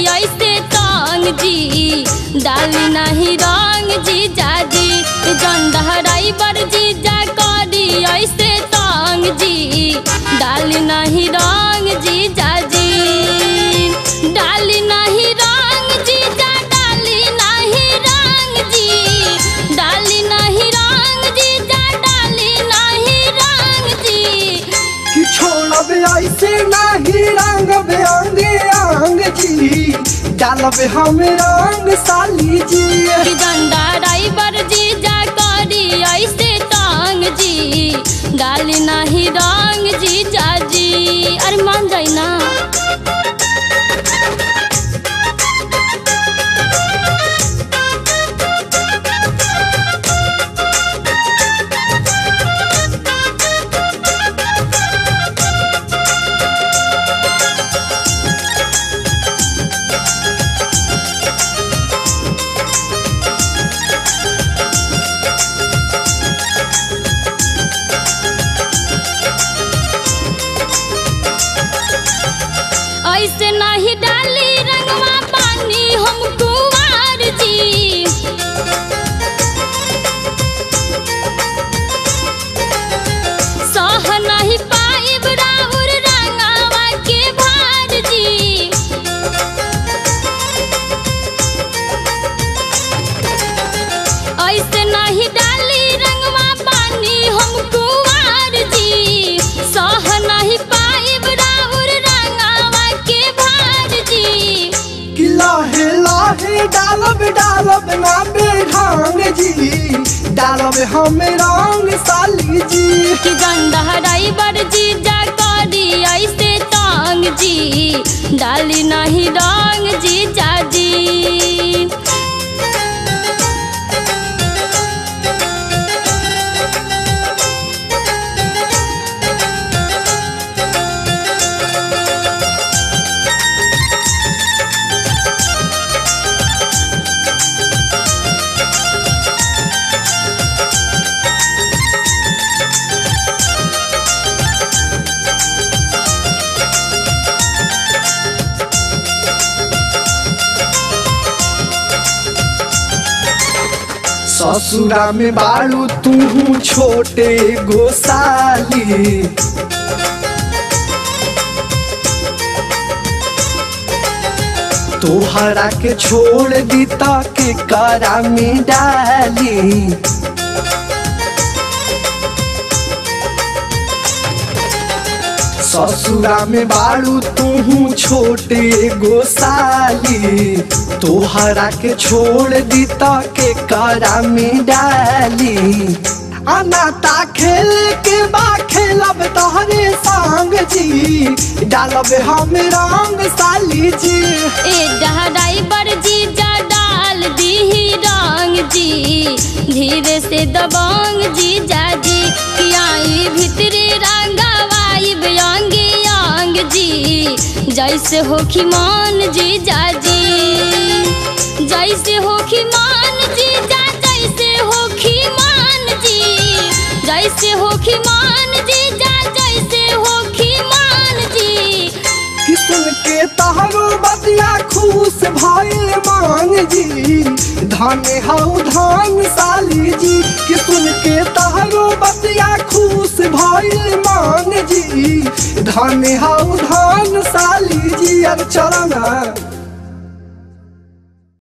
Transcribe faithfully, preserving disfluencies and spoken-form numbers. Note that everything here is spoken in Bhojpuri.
ऐसे तंग जी, डाली नहीं रंग जी जाजी। जंडा ड्राइवर जीजा करी ऐसे तंग जी, डाली नहीं रंग जी जाजी। डाली नहीं रंग जीजा, डाली नहीं रंग जी, डाली नहीं रंग जीजा, डाली नहीं रंग जी। कि छोड़ब ऐसे नहीं रंग अंगे अंग जी, डालब हम रंग साली जी। कि झंडा ड्राइवर जीजा करी ऐसे तंग जी, डाली नहीं रंग जी जाजी। अरे मान जाई ना। ऐसे नहीं डाली रंगवा पानी हम कुंवार जी। सह नहीं पाइब राउर रंगवा के भार जी। ऐसे नहीं डाली रंगवा पानी हम कुंवार जी। सह नहीं पाइब राउर रंगवा के भार जी। कि लाहे लाहे डालब डालब ना बेढंग जी, डालब हम रंग साली जी। कि झंडा ड्राइवर जीजा करी ऐसे तंग जी, डाली नहीं रंग जी जाजी। ससुरा में बाड़ू तू छोटे गोसाली, तोहरा के छोड़ दी के करा में डाली। ससुरा में बाड़ू तू छोटे गोसाली, तोहरा के छोड़ दी के करा में डाली। अनाता खेल के बा खेलब तोहरे संग जी, डालब हम रंग साली जी। ए ड्राइवर जीजा डाल दी रंग जी, धीरे से दबंग जी जाजी। कि आई भीतरे रंगवाइब अंगे अंग जी, जैसे होखी मान जी जाजी। जैसे होखी मान जी जा, जैसे होखी मान जी, जैसे होखी मान जी जा, जैसे होखी मान जी। कि सुन के तहरो बतिया खुश भइल मान जी, धन हऊ धान साली जी। कि सुन के तहरो बतिया खुश भइल मान जी, धन हऊ धान साली जी। अब चल ना।